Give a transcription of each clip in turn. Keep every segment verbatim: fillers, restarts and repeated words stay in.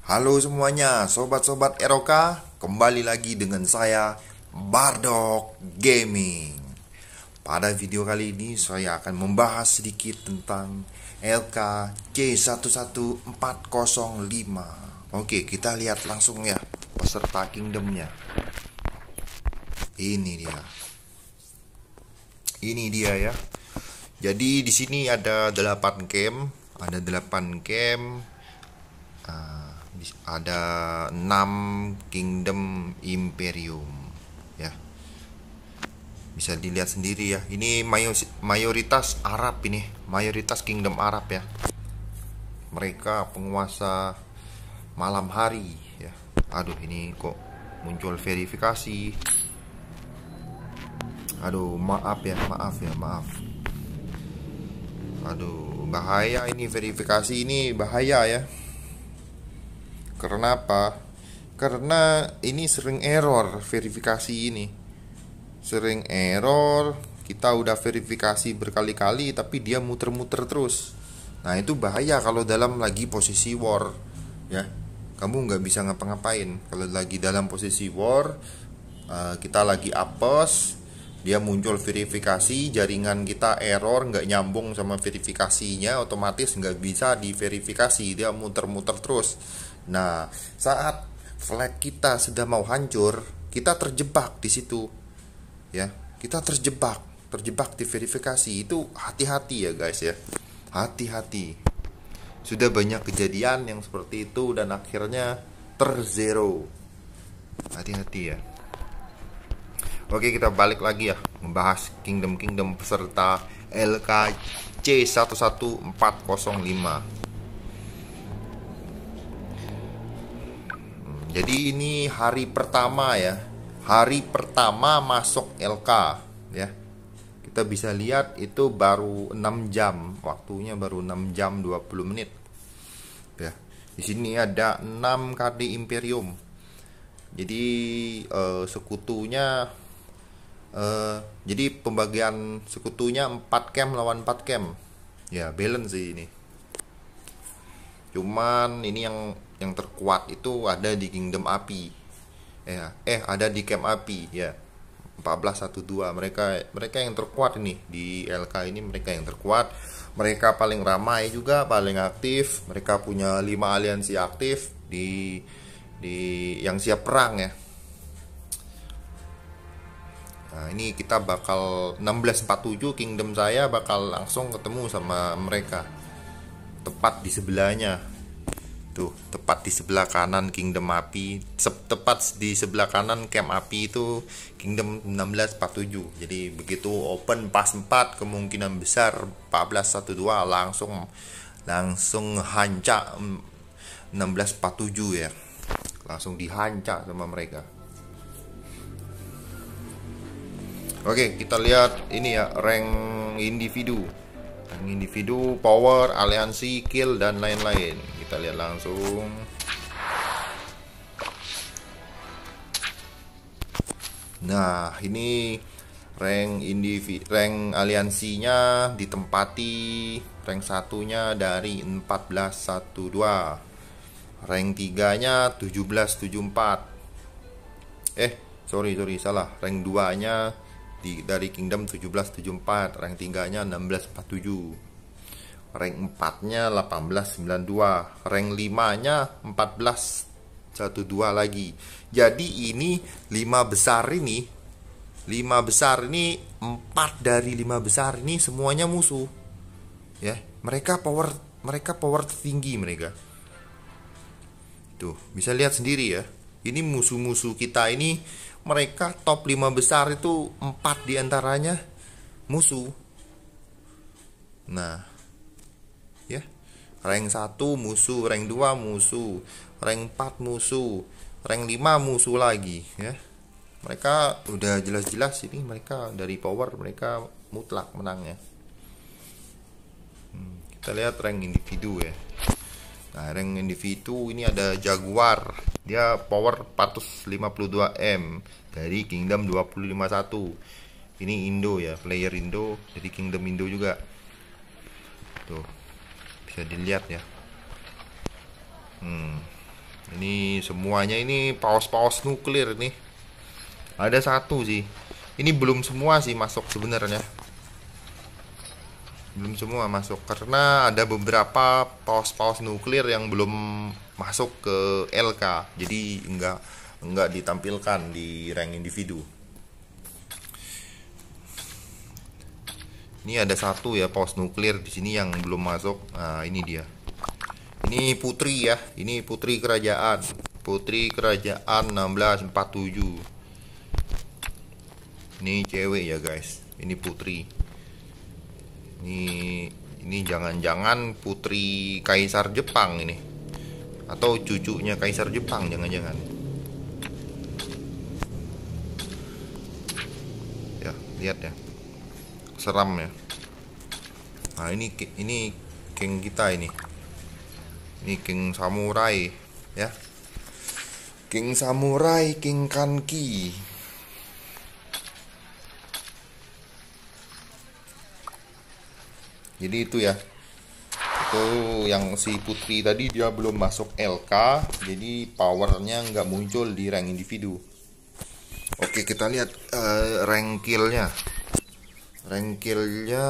Halo semuanya, sobat-sobat Eroka, kembali lagi dengan saya, Bardok Gaming. Pada video kali ini saya akan membahas sedikit tentang L K C satu satu empat nol lima. Oke, kita lihat langsung ya peserta kingdomnya. Ini dia. Ini dia ya. Jadi di sini ada delapan camp, ada delapan camp. Uh, ada enam kingdom imperium ya, bisa dilihat sendiri ya. Ini mayoritas Arab, ini mayoritas kingdom Arab ya, mereka penguasa malam hari ya. Aduh, ini kok muncul verifikasi. Aduh, maaf ya, maaf ya, maaf. Aduh, bahaya ini verifikasi, ini bahaya ya. Karena apa? Karena ini sering error verifikasi ini. Sering error, kita udah verifikasi berkali-kali tapi dia muter-muter terus. Nah, itu bahaya kalau dalam lagi posisi war ya. Kamu nggak bisa ngapa-ngapain. Kalau lagi dalam posisi war, kita lagi apes, dia muncul verifikasi, jaringan kita error, nggak nyambung sama verifikasinya, otomatis nggak bisa diverifikasi, dia muter-muter terus. Nah, saat flag kita sudah mau hancur, kita terjebak di situ, ya. Kita terjebak, terjebak di verifikasi. Itu hati-hati ya guys ya, hati-hati. Sudah banyak kejadian yang seperti itu dan akhirnya terzero. Hati-hati ya. Oke, kita balik lagi ya, membahas kingdom-kingdom peserta L K C satu satu empat nol lima. Jadi ini hari pertama ya, hari pertama masuk L K ya. Kita bisa lihat itu baru enam jam, waktunya baru enam jam dua puluh menit ya. Di sini ada enam K D Imperium. Jadi eh, sekutunya eh, jadi pembagian sekutunya empat camp lawan empat camp. Ya, balance sih ini. Cuman ini yang yang terkuat itu ada di Kingdom Api. Eh, eh ada di Camp Api ya. empat belas satu dua. Mereka mereka yang terkuat ini di L K ini, mereka yang terkuat. Mereka paling ramai juga, paling aktif. Mereka punya lima aliansi aktif di di yang siap perang ya. Nah, ini kita bakal enam belas empat puluh tujuh, kingdom saya bakal langsung ketemu sama mereka. Tepat di sebelahnya. Tuh, tepat di sebelah kanan Kingdom Api, tepat di sebelah kanan Camp Api itu Kingdom enam belas empat puluh tujuh. Jadi begitu open pas empat, kemungkinan besar empat belas satu dua langsung langsung hancak enam belas empat puluh tujuh ya. Langsung dihancak sama mereka. Oke, kita lihat ini ya, rank individu. Rank individu, power, aliansi, kill dan lain-lain. Kita lihat langsung. Nah, ini rank individu, rank aliansinya ditempati rank satunya dari empat belas satu dua. Rank tiganya tujuh belas tujuh puluh empat. Eh, sorry sorry salah. Rank dua-nya di, dari Kingdom tujuh belas tujuh puluh empat, rank tiganya enam belas empat puluh tujuh. Rank empat-nya delapan belas sembilan puluh dua, rank lima-nya empat belas satu dua lagi. Jadi ini lima besar ini, lima besar ini, empat dari lima besar ini semuanya musuh. Ya, mereka power mereka power tinggi mereka. Tuh, bisa lihat sendiri ya. Ini musuh-musuh kita ini, mereka top lima besar itu empat diantaranya musuh. Nah, ya, rank satu musuh, rank dua musuh, rank empat musuh, rank lima musuh lagi ya. Mereka udah jelas-jelas ini, mereka dari power mereka mutlak menangnya. hmm, Kita lihat rank individu ya. Nah, rank individu ini ada Jaguar, dia power empat ratus lima puluh dua M dari Kingdom dua puluh lima satu. Ini Indo ya, player Indo, jadi Kingdom Indo juga. Tuh, bisa dilihat ya. Hmm. Ini semuanya ini paus-paus nuklir nih. Ada satu sih. Ini belum semua sih masuk sebenarnya. Belum semua masuk karena ada beberapa paus-paus nuklir yang belum masuk ke L K. Jadi enggak enggak ditampilkan di rank individu. Ini ada satu ya paus nuklir di sini yang belum masuk. Nah, ini dia. Ini putri ya. Ini putri kerajaan. Putri kerajaan enam belas empat puluh tujuh. Ini cewek ya guys. Ini putri. Ini ini jangan-jangan putri kaisar Jepang ini. Atau cucunya kaisar Jepang, jangan-jangan. Ya, lihat ya. Seram ya. Nah, ini ini king kita ini. Ini king samurai ya. King samurai, king kanki. Jadi itu ya. Itu yang si putri tadi dia belum masuk L K, jadi powernya nggak muncul di rank individu. Oke, kita lihat uh, rank killnya. Rank killnya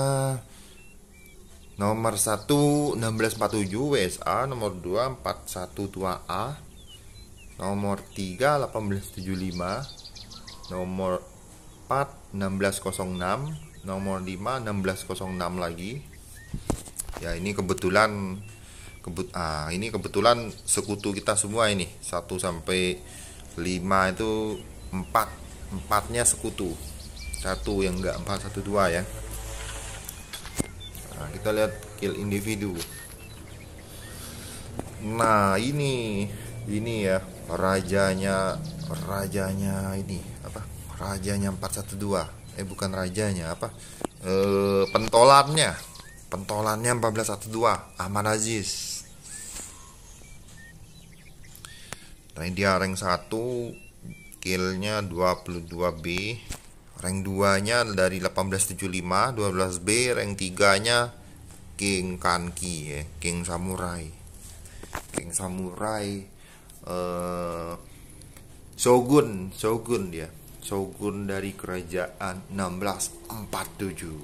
nomor satu enam belas empat puluh tujuh W S A, nomor dua empat satu dua A, nomor tiga delapan belas tujuh puluh lima, nomor empat enam belas nol enam, nomor lima enam belas nol enam lagi. Ya, ini kebetulan kebut ah ini kebetulan sekutu kita semua ini. satu sampai lima itu empat. Empatnya sekutu. Satu yang enggak empat satu dua ya. Nah, kita lihat kill individu. Nah, ini ini ya rajanya rajanya ini apa? Rajanya empat satu dua. Eh bukan rajanya, apa? Eh pentolannya. Pentolannya empat belas satu dua, Ahmad Aziz. Nah, dia rank satu, killnya dua puluh dua B. Rank dua nya dari delapan belas tujuh puluh lima, dua belas B. Rank tiga nya King Kanki ya, King Samurai. King Samurai uh, Shogun, Shogun dia. Shogun dari kerajaan enam belas empat puluh tujuh.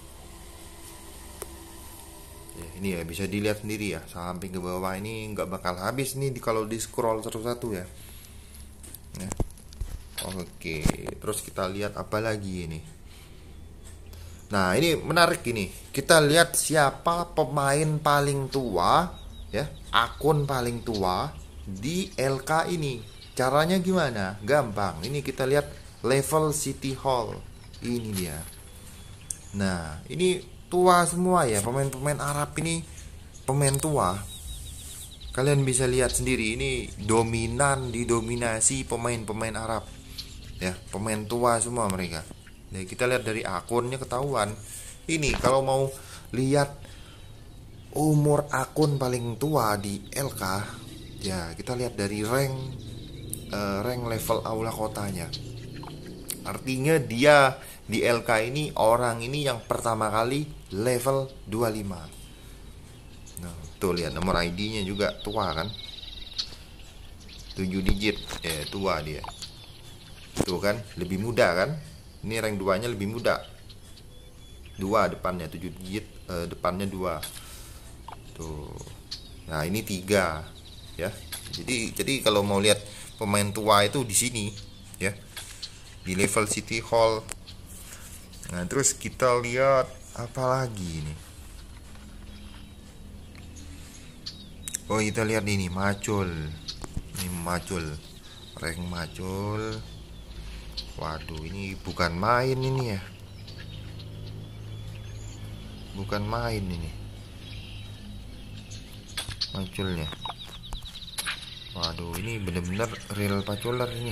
Ya, ini ya bisa dilihat sendiri ya, sampai ke bawah ini nggak bakal habis nih di, kalau di scroll satu-satu ya. Ya. Oke, terus kita lihat apa lagi ini. Nah, ini menarik ini. Kita lihat siapa pemain paling tua ya, akun paling tua di L K ini. Caranya gimana? Gampang. Ini kita lihat level City Hall. Ini dia. Nah, ini tua semua ya, pemain-pemain Arab ini pemain tua. Kalian bisa lihat sendiri, ini dominan, didominasi pemain-pemain Arab. Ya, pemain tua semua mereka. Nah, kita lihat dari akunnya ketahuan. Ini kalau mau lihat umur akun paling tua di L K, ya kita lihat dari rank uh, rank level aula kotanya. Artinya dia di L K ini orang ini yang pertama kali level dua puluh lima. Nah, tuh lihat nomor I D-nya juga tua kan? tujuh digit. Ya, tua dia. Tuh kan, lebih muda kan? Ini rank dua nya lebih muda. dua depannya, tujuh digit, eh, depannya dua. Tuh. Nah, ini tiga ya. Jadi jadi kalau mau lihat pemain tua itu di sini ya. Di level City Hall. Nah, terus kita lihat apa lagi ini. Oh, kita lihat ini Macul. Ini Macul. Rank Macul. Waduh, ini bukan main ini ya. Bukan main ini. Maculnya. Waduh, ini bener-bener real paculer ini.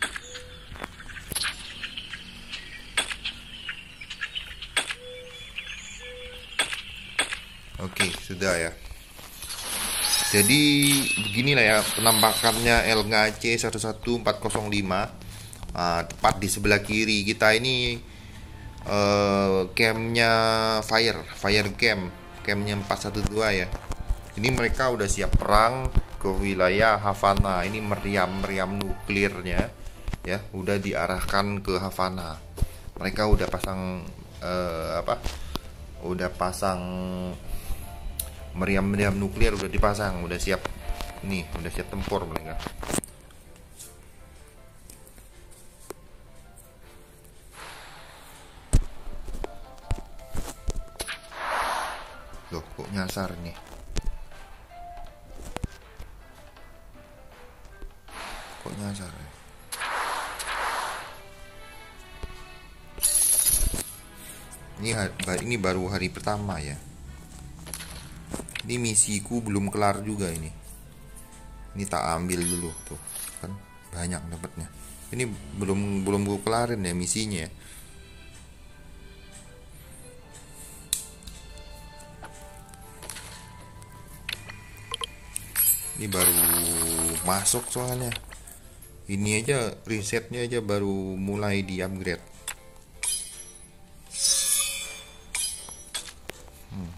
Oke, sudah ya. Jadi beginilah ya penampakannya L K C satu satu empat nol lima. Nah, tepat di sebelah kiri kita ini uh, campnya Fire, Fire Camp, campnya empat satu dua ya. Ini mereka udah siap perang ke ke wilayah Havana. Ini meriam-meriam nuklirnya ya udah diarahkan ke Havana. Mereka udah pasang eh, apa udah pasang meriam-meriam nuklir, udah dipasang, udah siap nih, udah siap tempur mereka. Loh, kok nyasar nih? Kok nyasar ya? Ini ini baru hari pertama ya. Ini misiku belum kelar juga ini. Ini tak ambil dulu tuh, kan banyak dapatnya. Ini belum belum gue kelarin ya misinya ya. Ini baru masuk soalnya. Ini aja risetnya aja baru mulai di upgrade. Hmm.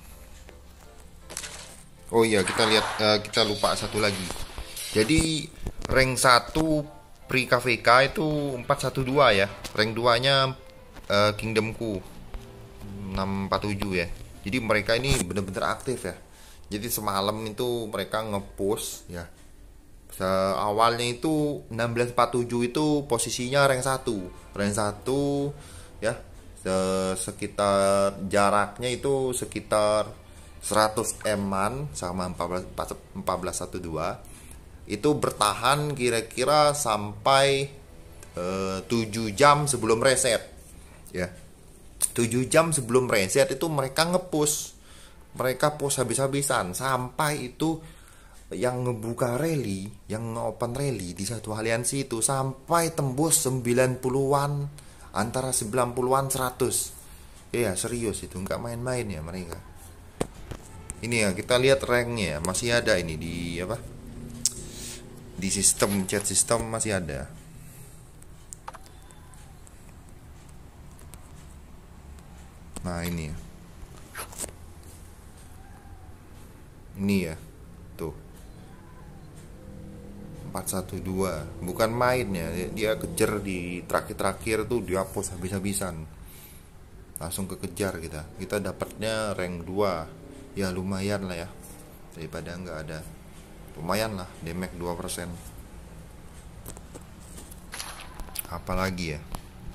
Oh iya, kita lihat uh, kita lupa satu lagi. Jadi rank satu Pri K V K itu empat satu dua ya. Rank dua-nya uh, Kingdomku enam empat tujuh ya. Jadi mereka ini benar-benar aktif ya. Jadi semalam itu mereka nge-push ya. Awalnya itu enam belas empat tujuh itu posisinya rank satu. Rank satu ya. Sekitar jaraknya itu sekitar seratus eman sama empat belas satu dua. Itu bertahan kira-kira sampai uh, tujuh jam sebelum reset ya. tujuh jam sebelum reset itu mereka nge-push. Mereka push habis-habisan sampai itu yang ngebuka rally, yang nge-open rally di satu aliansi itu sampai tembus sembilan puluhan, antara sembilan puluhan seratus. Ya serius itu, nggak main-main ya mereka. Ini ya, kita lihat ranknya masih ada ini di apa? Di sistem chat sistem masih ada. Nah ini ya. Ini ya. Tuh. empat satu dua. Bukan main ya. Dia kejar di terakhir-terakhir tuh dia hapus habis-habisan. Langsung kekejar kita. Kita dapatnya rank dua. Ya lumayan lah ya. Daripada nggak ada. Lumayan lah, damage dua persen. Apalagi ya?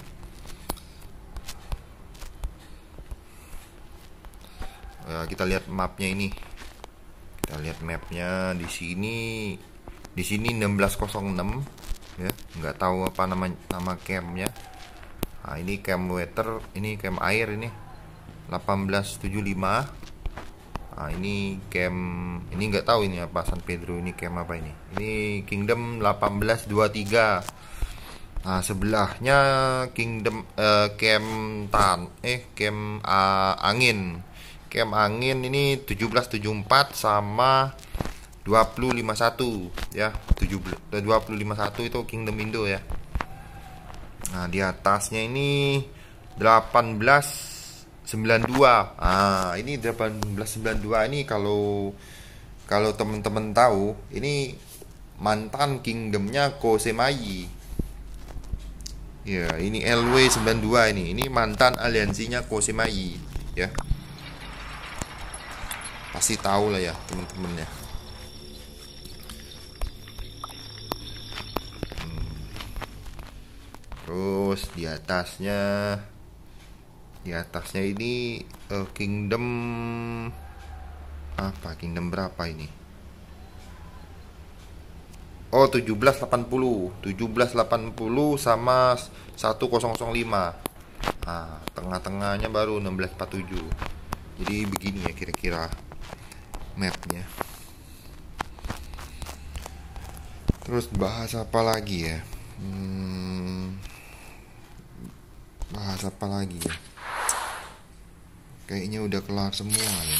Ya, kita lihat mapnya ini. Kita lihat mapnya di sini. Di sini enam belas nol enam ya, nggak tahu apa nama nama campnya. Nah, ini camp water, ini camp air ini delapan belas tujuh puluh lima. Nah, ini camp, ini nggak tahu ini apa San Pedro, ini camp apa ini? Ini Kingdom delapan belas dua puluh tiga. Nah, sebelahnya Kingdom uh, camp tan eh camp uh, angin. Camp angin ini tujuh belas tujuh puluh empat sama dua puluh lima puluh satu ya. dua puluh lima puluh satu itu Kingdom Indo ya. Nah, di atasnya ini delapan belas sembilan puluh dua. Ah, ini delapan belas sembilan puluh dua ini kalau kalau teman-teman tahu, ini mantan kingdomnya Kosemayi. Ya, ini L W sembilan puluh dua ini. Ini mantan aliansinya Kosemayi, ya. Pasti tahu lah ya, teman-teman ya. Hmm. Terus di atasnya Di atasnya ini uh, Kingdom apa? Kingdom berapa ini? Oh, tujuh belas delapan puluh. tujuh belas delapan puluh sama seribu lima. Nah, tengah-tengahnya baru enam belas empat puluh tujuh. Jadi begini ya kira-kira mapnya. Terus bahas apa lagi ya? Hmm, bahas apa lagi ya? Kayaknya udah kelar semua ya.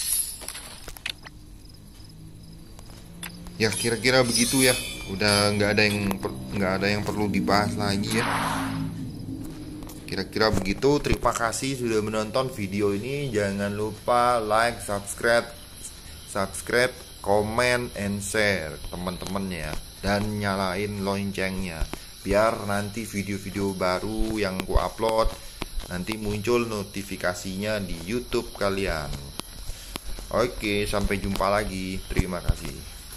Ya kira-kira begitu ya. Udah nggak ada yang nggak ada yang perlu dibahas lagi ya. Kira-kira begitu. Terima kasih sudah menonton video ini. Jangan lupa like, subscribe, subscribe, comment and share teman-teman ya, dan nyalain loncengnya biar nanti video-video baru yang ku upload nanti muncul notifikasinya di YouTube kalian. Oke, sampai jumpa lagi. Terima kasih.